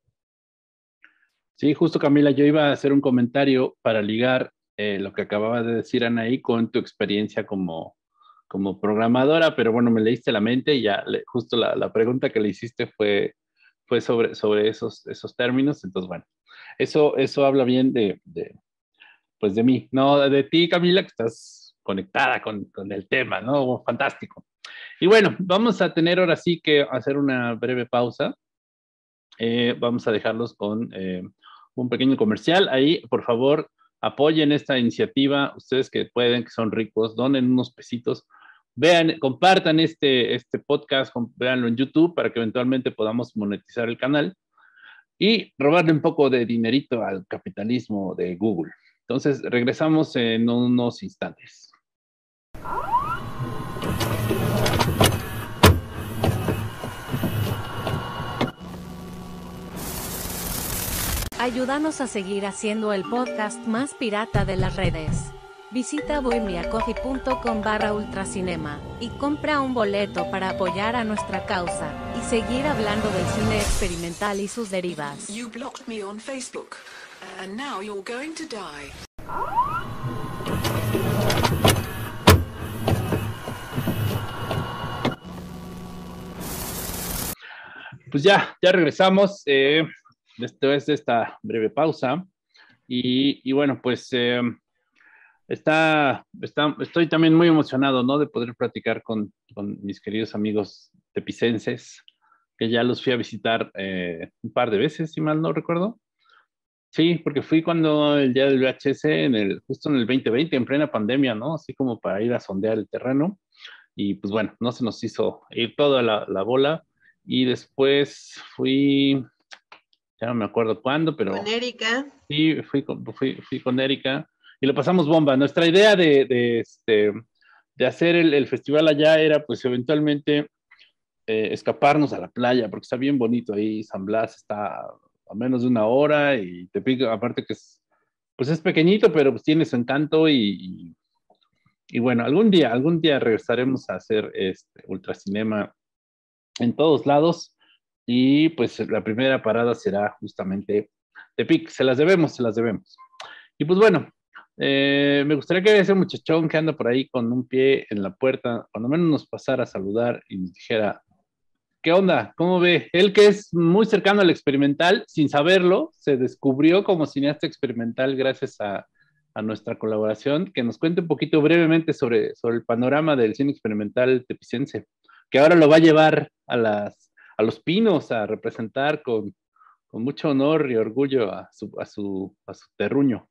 Sí, justo Camila, yo iba a hacer un comentario para ligar lo que acababa de decir Anaí con tu experiencia como programadora, pero bueno, me leíste la mente y ya justo la pregunta que le hiciste fue sobre esos términos. Entonces, bueno, eso habla bien pues de mí, no de ti, Camila, que estás conectada con el tema, ¿no? Fantástico. Y bueno, vamos a tener ahora sí que hacer una breve pausa. Vamos a dejarlos con un pequeño comercial. Ahí, por favor, apoyen esta iniciativa. Ustedes que pueden, que son ricos, donen unos pesitos. Vean, compartan este podcast, véanlo en YouTube para que eventualmente podamos monetizar el canal y robarle un poco de dinerito al capitalismo de Google. Entonces, regresamos en unos instantes. Ayúdanos a seguir haciendo el podcast más pirata de las redes. Visita buymeacoffee.com/ultracinema y compra un boleto para apoyar a nuestra causa y seguir hablando del cine experimental y sus derivas. You blocked me on Facebook, and now you're going to die. Pues ya regresamos después de esta breve pausa. Y bueno, pues estoy también muy emocionado, ¿no? De poder platicar con mis queridos amigos tepicenses, que ya los fui a visitar un par de veces, si mal no recuerdo. Sí, porque fui cuando el día del VHS, justo en el 2020, en plena pandemia, ¿no? Así como para ir a sondear el terreno. Y pues bueno, no se nos hizo ir toda la bola. Y después fui, ya no me acuerdo cuándo, pero... Con Erika. Sí, fui con Erika y lo pasamos bomba. Nuestra idea de hacer el festival allá era pues eventualmente escaparnos a la playa, porque está bien bonito ahí. San Blas está a menos de una hora y Tepic, aparte que pues es pequeñito, pero pues tiene su encanto y bueno, algún día regresaremos a hacer ultracinema en todos lados, y pues la primera parada será justamente Tepic. Se las debemos. Y pues bueno, me gustaría que ese muchachón que anda por ahí con un pie en la puerta, cuando menos nos pasara a saludar y nos dijera, ¿qué onda? ¿Cómo ve? Él, que es muy cercano al experimental, sin saberlo, se descubrió como cineasta experimental gracias a nuestra colaboración, que nos cuente un poquito brevemente sobre el panorama del cine experimental tepicense, que ahora lo va a llevar a Los Pinos a representar con mucho honor y orgullo a su terruño.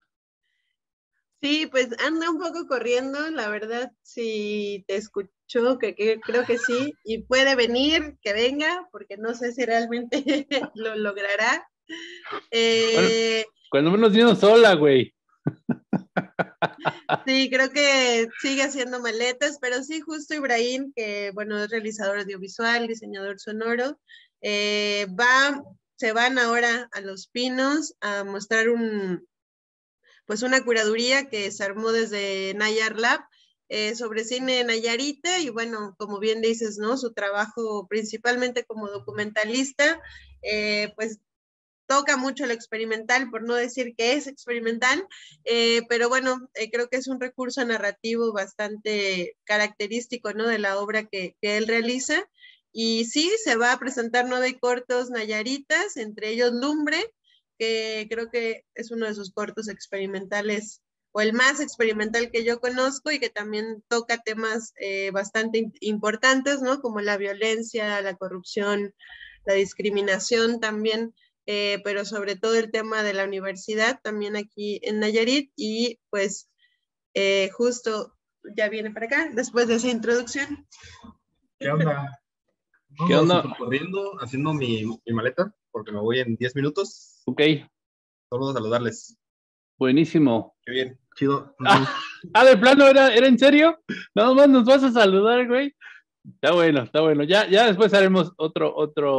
Sí, pues anda un poco corriendo, la verdad, si te escuchó, que creo que sí, y puede venir, que venga, porque no sé si realmente lo logrará. Bueno, cuando menos vino sola, güey. Sí, creo que sigue haciendo maletas, pero sí, justo Ibrahim, que bueno, es realizador audiovisual, diseñador sonoro, se van ahora a Los Pinos a mostrar pues una curaduría que se armó desde Nayar Lab sobre cine Nayarita y bueno, como bien dices, ¿no? Su trabajo principalmente como documentalista, pues toca mucho lo experimental, por no decir que es experimental, pero bueno, creo que es un recurso narrativo bastante característico, ¿no? De la obra que él realiza. Y sí, se va a presentar 9 cortos nayaritas, entre ellos Lumbre, que creo que es uno de sus cortos experimentales o el más experimental que yo conozco y que también toca temas bastante importantes, ¿no? Como la violencia, la corrupción, la discriminación también, pero sobre todo el tema de la universidad también aquí en Nayarit y pues justo ya viene para acá después de esa introducción. ¿Qué onda? ¿Qué onda? Corriendo, haciendo mi maleta, porque me voy en 10 minutos. Ok. Solo a saludarles. Buenísimo. Qué bien, chido. De plano, ¿era en serio? Nada más nos vas a saludar, güey. Está bueno. Ya después haremos otro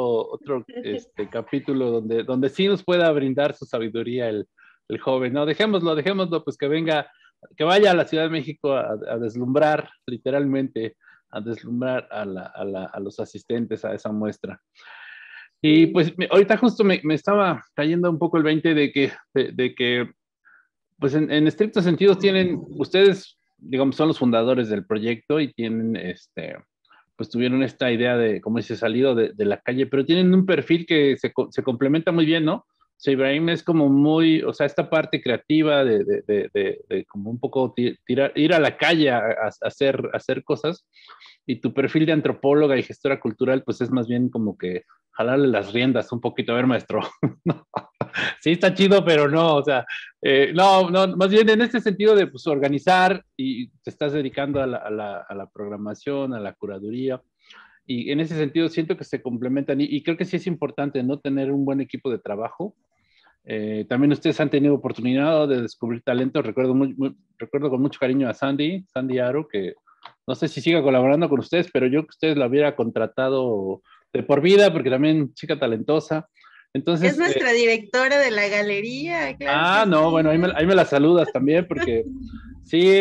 capítulo donde sí nos pueda brindar su sabiduría el joven. No, dejémoslo, pues que venga, que vaya a la Ciudad de México a deslumbrar, literalmente, a deslumbrar a los asistentes a esa muestra. Y pues ahorita justo me estaba cayendo un poco el 20 de que pues en estricto sentido ustedes, digamos, son los fundadores del proyecto y tienen pues tuvieron esta idea de, como dice, salido de la calle, pero tienen un perfil que se complementa muy bien, ¿no? O sea, Ibrahim es como muy, o sea, esta parte creativa de como un poco ir a la calle a hacer cosas, y tu perfil de antropóloga y gestora cultural, pues es más bien como que jalarle las riendas un poquito, a ver, maestro. Sí, está chido, pero no, o sea, no, más bien en este sentido de pues, organizar y te estás dedicando a la programación, a la curaduría, y en ese sentido siento que se complementan y creo que sí es importante, ¿no? Tener un buen equipo de trabajo. También ustedes han tenido oportunidad de descubrir talentos. Recuerdo con mucho cariño a Sandy Aro, que no sé si siga colaborando con ustedes, pero yo que ustedes la hubiera contratado de por vida, porque también chica talentosa. Entonces, es nuestra directora de la galería, claro. No, sí. Bueno, ahí me la saludas también, porque sí,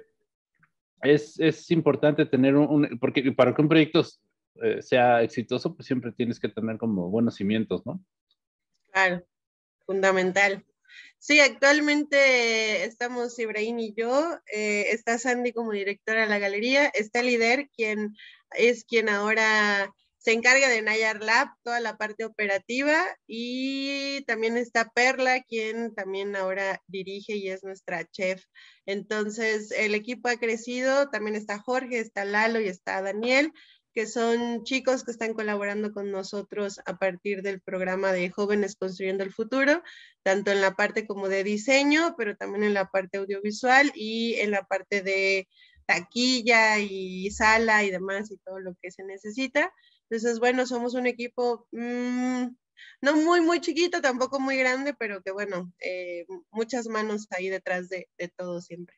es importante tener porque para que un proyecto sea exitoso, pues siempre tienes que tener como buenos cimientos, ¿no? Claro, fundamental. Sí, actualmente estamos Ibrahim y yo, está Sandy como directora de la galería, está Lider, quien ahora se encarga de Nayar Lab, toda la parte operativa, y también está Perla, quien también ahora dirige y es nuestra chef. Entonces, el equipo ha crecido, también está Jorge, está Lalo y está Daniel, que son chicos que están colaborando con nosotros a partir del programa de Jóvenes Construyendo el Futuro, tanto en la parte como de diseño, pero también en la parte audiovisual y en la parte de taquilla y sala y demás y todo lo que se necesita. Entonces, bueno, somos un equipo no muy chiquito, tampoco muy grande, pero que bueno, muchas manos ahí detrás de todo siempre.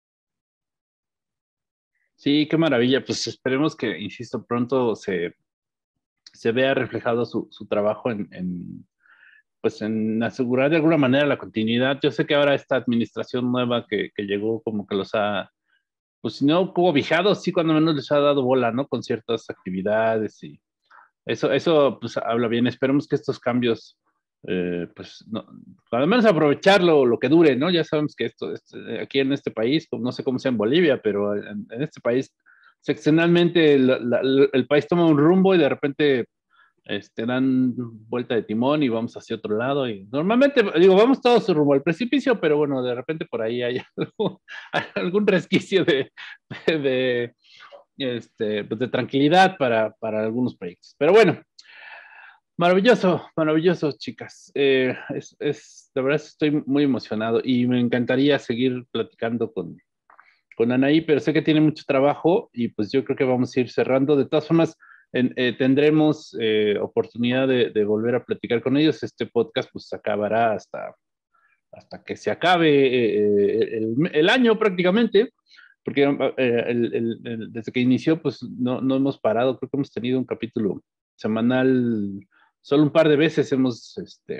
Sí, qué maravilla. Pues esperemos que, insisto, pronto se vea reflejado su trabajo pues en asegurar de alguna manera la continuidad. Yo sé que ahora esta administración nueva que llegó como que los ha, pues si no cobijados, sí cuando menos les ha dado bola, ¿no? Con ciertas actividades y eso pues habla bien. Esperemos que estos cambios, pues no, al menos aprovecharlo lo que dure, ¿no? Ya sabemos que aquí en este país, pues, no sé cómo sea en Bolivia, pero en este país, seccionalmente el país toma un rumbo y de repente dan vuelta de timón y vamos hacia otro lado. Y normalmente, digo, vamos todos rumbo al precipicio, pero bueno, de repente por ahí hay algún resquicio de, pues de tranquilidad para algunos proyectos. Pero bueno, maravilloso, chicas. De verdad estoy muy emocionado y me encantaría seguir platicando con Anaí, pero sé que tiene mucho trabajo y pues yo creo que vamos a ir cerrando. De todas formas, tendremos oportunidad de volver a platicar con ellos. Este podcast pues acabará hasta hasta que se acabe el año prácticamente, porque desde que inició, pues no hemos parado, creo que hemos tenido un capítulo semanal, solo un par de veces hemos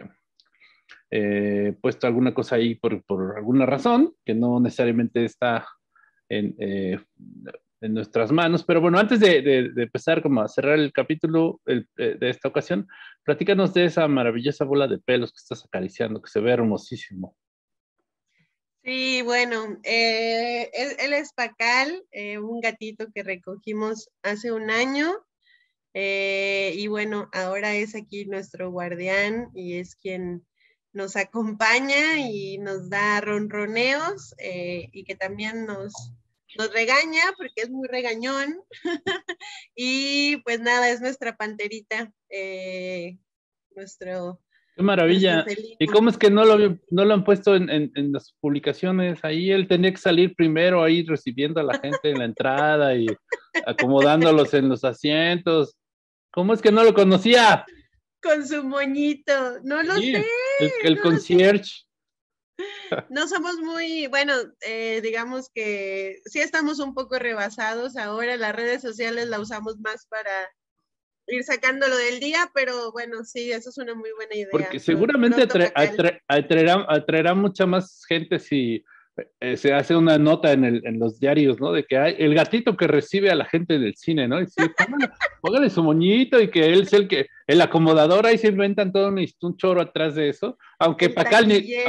puesto alguna cosa ahí por alguna razón, que no necesariamente está en, en nuestras manos. Pero bueno, antes de empezar como a cerrar el capítulo de esta ocasión, platícanos de esa maravillosa bola de pelos que estás acariciando, que se ve hermosísimo. Sí, bueno, él es Pacal, un gatito que recogimos hace un año. Y bueno, ahora es aquí nuestro guardián y es quien nos acompaña y nos da ronroneos y que también nos regaña porque es muy regañón. Y pues nada, es nuestra panterita, nuestro... ¡Qué maravilla! ¿Y cómo es que no lo han puesto en las publicaciones? Ahí él tenía que salir primero ahí recibiendo a la gente en la entrada y acomodándolos en los asientos. ¿Cómo es que no lo conocía? Con su moñito, no lo sé. El no concierge. No somos muy, bueno, digamos que sí estamos un poco rebasados ahora, las redes sociales la usamos más para ir sacándolo del día, pero bueno, sí, eso es una muy buena idea. Porque seguramente atraerá mucha más gente si se hace una nota en los diarios, ¿no? De que hay el gatito que recibe a la gente del cine, ¿no? Y sí, póngale su moñito y que él es el acomodador, ahí se inventan todo un choro atrás de eso. Aunque Pacal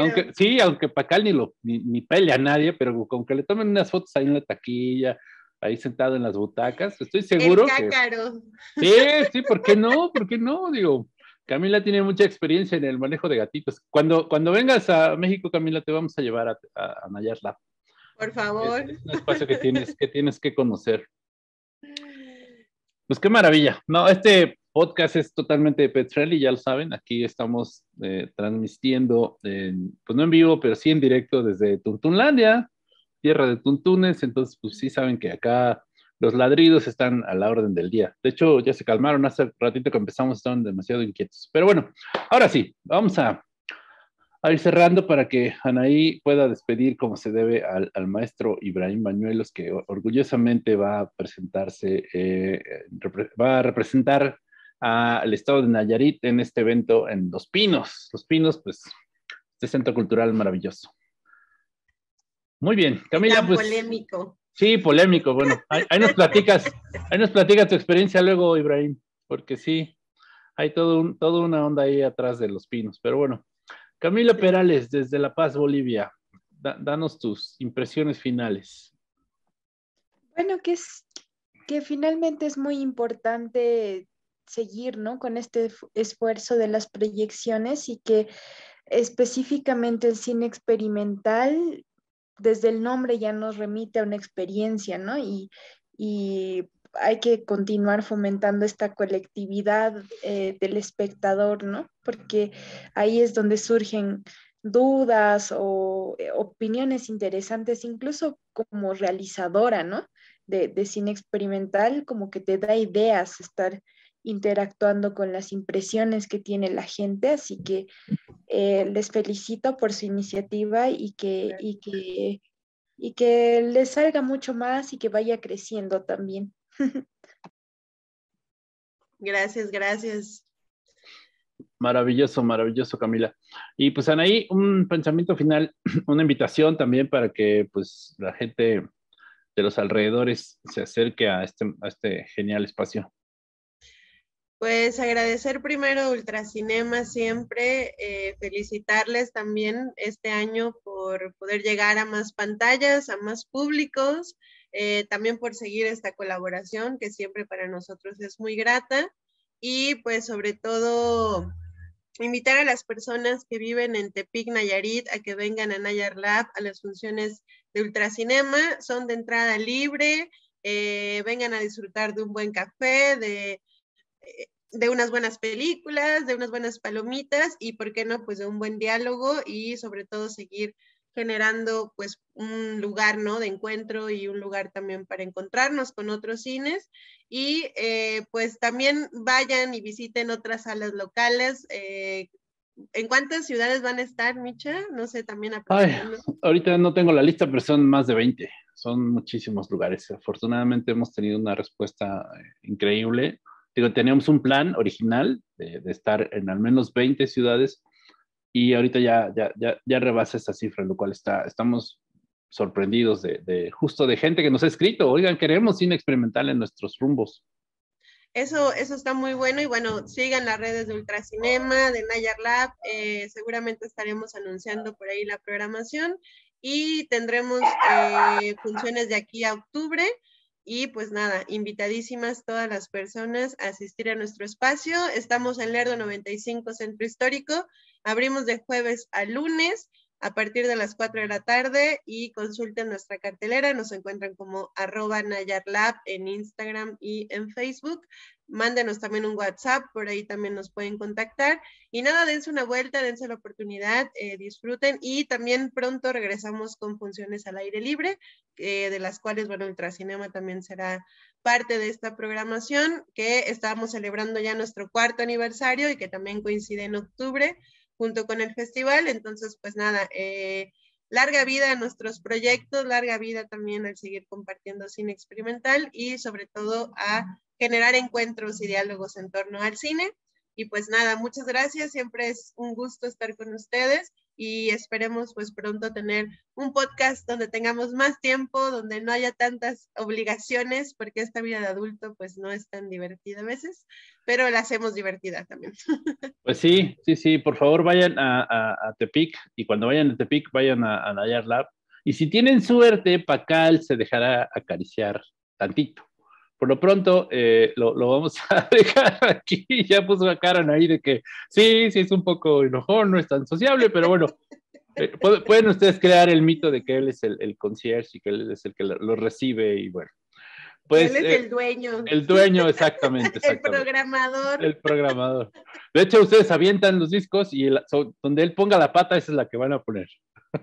ni pelea a nadie, pero con que le tomen unas fotos ahí en la taquilla, ahí sentado en las butacas, estoy seguro el cácaro. Sí, ¿por qué no? ¿Por qué no? Digo, Camila tiene mucha experiencia en el manejo de gatitos. Cuando vengas a México, Camila, te vamos a llevar a Nayar Lab. Por favor. Es un espacio que tienes que conocer. Pues qué maravilla. No, este podcast es totalmente pet friendly, ya lo saben. Aquí estamos transmitiendo, pues no en vivo, pero sí en directo desde Tuntunlandia, tierra de tuntunes. Entonces, pues sí saben que acá los ladridos están a la orden del día. De hecho, ya se calmaron. Hace ratito que empezamos, estaban demasiado inquietos. Pero bueno, ahora sí, vamos a ir cerrando para que Anaí pueda despedir como se debe al maestro Ibrahim Bañuelos, que orgullosamente va a presentarse, va a representar al estado de Nayarit en este evento en Los Pinos. Los Pinos, pues, este centro cultural maravilloso. Muy bien, Camila, pues... Polémico. Sí, polémico. Bueno, ahí nos platicas tu experiencia luego, Ibrahim, porque sí, hay toda una onda ahí atrás de Los Pinos. Pero bueno, Camila Perales, desde La Paz, Bolivia, danos tus impresiones finales. Bueno, que finalmente es muy importante seguir, ¿no? Con este esfuerzo de las proyecciones y que específicamente el cine experimental, desde el nombre ya nos remite a una experiencia, ¿no? Y hay que continuar fomentando esta colectividad del espectador, ¿no? Porque ahí es donde surgen dudas o opiniones interesantes, incluso como realizadora, ¿no? De cine experimental, como que te da ideas estar interactuando con las impresiones que tiene la gente, así que les felicito por su iniciativa y que les salga mucho más y que vaya creciendo también. Gracias. Maravilloso, Camila. Y pues Anaí, un pensamiento final, una invitación también para que pues la gente de los alrededores se acerque a este genial espacio. Pues agradecer primero a Ultracinema siempre, felicitarles también este año por poder llegar a más pantallas, a más públicos, también por seguir esta colaboración que siempre para nosotros es muy grata y pues sobre todo invitar a las personas que viven en Tepic, Nayarit, a que vengan a Nayar Lab, a las funciones de Ultracinema, son de entrada libre, vengan a disfrutar de un buen café, de unas buenas películas, de unas buenas palomitas y, ¿por qué no?, pues de un buen diálogo y sobre todo seguir generando pues un lugar, ¿no?, de encuentro y un lugar también para encontrarnos con otros cines y pues también vayan y visiten otras salas locales, ¿En cuántas ciudades van a estar, Micha? No sé, también ahorita no tengo la lista, pero son más de 20. Son muchísimos lugares. Afortunadamente hemos tenido una respuesta increíble. Digo, teníamos un plan original de estar en al menos 20 ciudades y ahorita ya rebasa esa cifra, lo cual estamos sorprendidos justo de gente que nos ha escrito. Oigan, queremos cine experimental en nuestros rumbos. Eso está muy bueno y bueno, sigan las redes de Ultracinema, de Nayar Lab, seguramente estaremos anunciando por ahí la programación y tendremos funciones de aquí a octubre y pues nada, invitadísimas todas las personas a asistir a nuestro espacio. Estamos en Lerdo 95 Centro Histórico, abrimos de jueves a lunes a partir de las 4 de la tarde y consulten nuestra cartelera, nos encuentran como @NayarLab en Instagram y en Facebook. Mándenos también un WhatsApp, por ahí también nos pueden contactar. Y nada, dense una vuelta, dense la oportunidad, disfruten y también pronto regresamos con funciones al aire libre, de las cuales, bueno, Ultracinema también será parte de esta programación que estábamos celebrando ya nuestro 4º aniversario y que también coincide en octubre, junto con el festival. Entonces, pues nada, larga vida a nuestros proyectos, larga vida también al seguir compartiendo cine experimental y sobre todo a generar encuentros y diálogos en torno al cine. Y pues nada, muchas gracias, siempre es un gusto estar con ustedes y esperemos pues pronto tener un podcast donde tengamos más tiempo, donde no haya tantas obligaciones, porque esta vida de adulto pues no es tan divertida a veces, pero la hacemos divertida también. Pues sí, por favor vayan a Tepic y cuando vayan a Tepic vayan a Nayar Lab y si tienen suerte, Pacal se dejará acariciar tantito. Por lo pronto, lo vamos a dejar aquí. Ya puso a Karen ahí de que sí, es un poco enojón, no es tan sociable, pero bueno, pueden ustedes crear el mito de que él es el concierge y que él es el que lo recibe y bueno. Pues, él es el dueño. El dueño, exactamente. El programador. El programador. De hecho, ustedes avientan los discos y donde él ponga la pata, esa es la que van a poner.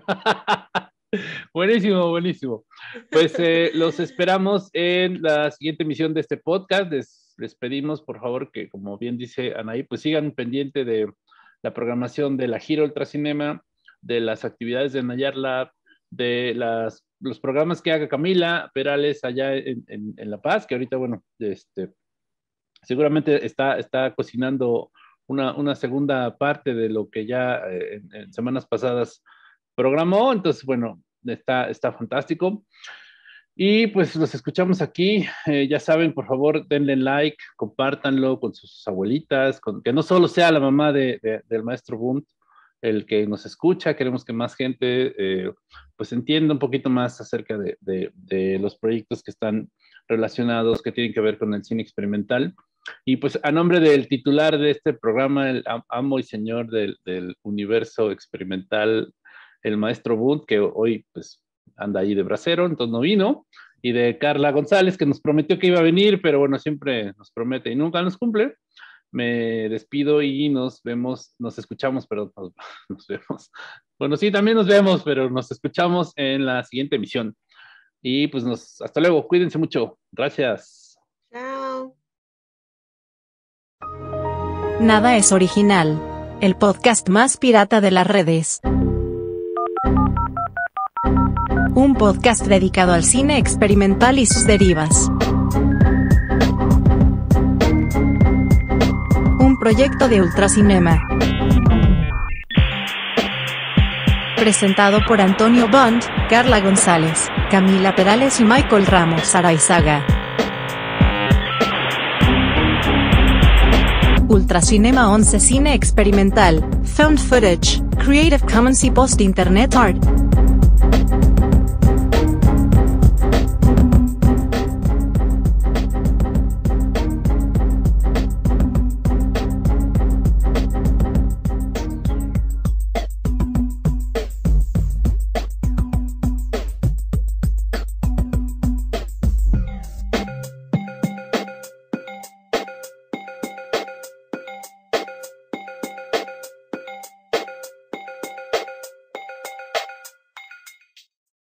Buenísimo. Pues los esperamos en la siguiente emisión de este podcast. Les pedimos, por favor, que como bien dice Anaí, pues sigan pendiente de la programación de la gira Ultracinema, de las actividades de Nayar Lab, de los programas que haga Camila Perales allá en La Paz, que ahorita, bueno, seguramente está cocinando una segunda parte de lo que ya en semanas pasadas programó, entonces, bueno, está fantástico. Y pues los escuchamos aquí. Ya saben, por favor, denle like, compártanlo con sus abuelitas, que no solo sea la mamá del maestro Bunt el que nos escucha. Queremos que más gente pues entienda un poquito más acerca de los proyectos que están relacionados, que tienen que ver con el cine experimental. Y pues a nombre del titular de este programa, el amo y señor del universo experimental, el maestro Bunt, que hoy pues anda ahí de bracero, entonces no vino, y de Carla González, que nos prometió que iba a venir, pero bueno, siempre nos promete y nunca nos cumple. Me despido y nos escuchamos, perdón, nos vemos. Bueno, sí, también nos vemos, pero nos escuchamos en la siguiente emisión. Y pues hasta luego, cuídense mucho. Gracias. Chao. Nada es original. El podcast más pirata de las redes. Un podcast dedicado al cine experimental y sus derivas. Un proyecto de Ultracinema. Presentado por Antonio Bunt, Carla González, Camila Perales y Michael Ramos Araizaga. Ultracinema 11 Cine Experimental, Found Footage, Creative Commons y Post Internet Art.